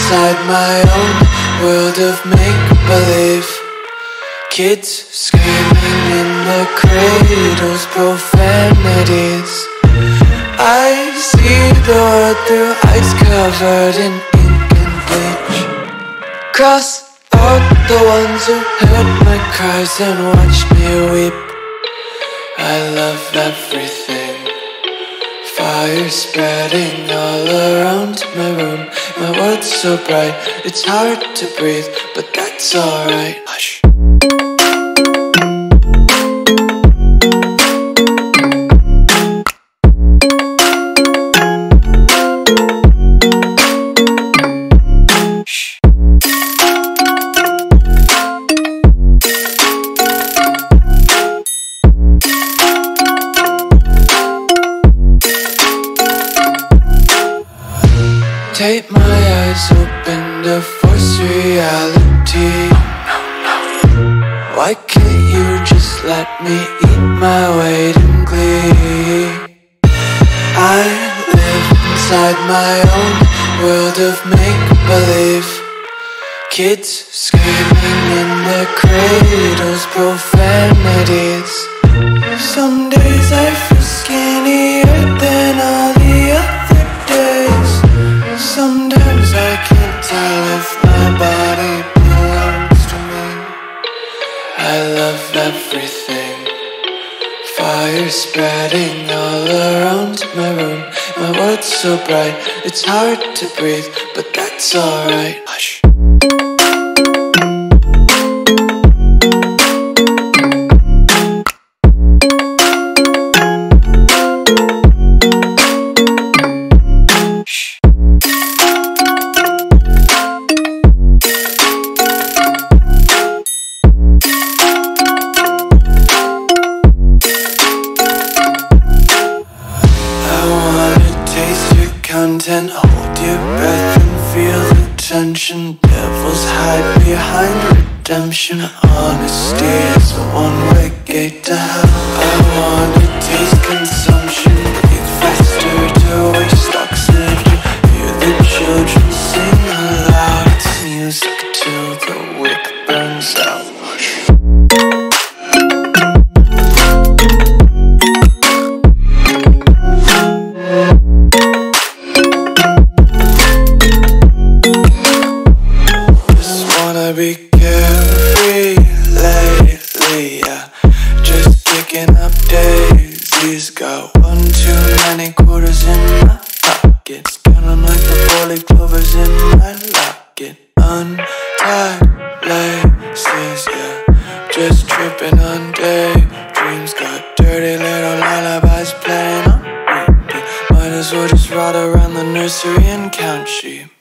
inside my own world of make-believe. Kids screaming in the cradles, profanities. I see the world through ice covered in ink and bleach. Cross out the ones who heard my cries and watched me weep. I love everything. Fire spreading all around my room. My world's so bright, it's hard to breathe, but that's alright. Hush. Take my eyes open to force reality. Why can't you just let me eat my weight in glee? I live inside my own world of make-believe. Kids screaming in their cradles, profanities. Some days I feel skinnier than all the other days. Sometimes I can't tell if my body belongs to me. I love everything. Fire spreading all around my room. My world's so bright, it's hard to breathe, but that's alright. Hush. Content, hold your breath and feel the tension. Devils hide behind redemption. Honesty is a one-way gate to hell. I wanna taste consumption, breathe faster to waste oxygen. Hear the children sing aloud. It's music till the wick burns out. Be carefree lately, yeah. Just kicking up daisies. Got one too many quarters in my pockets. Count 'em like the 4-leaf clovers in my locket. Untied laces, yeah. Just tripping on daydreams. Got dirty little lullabies playing on repeat. Might as well just ride around the nursery and count sheep.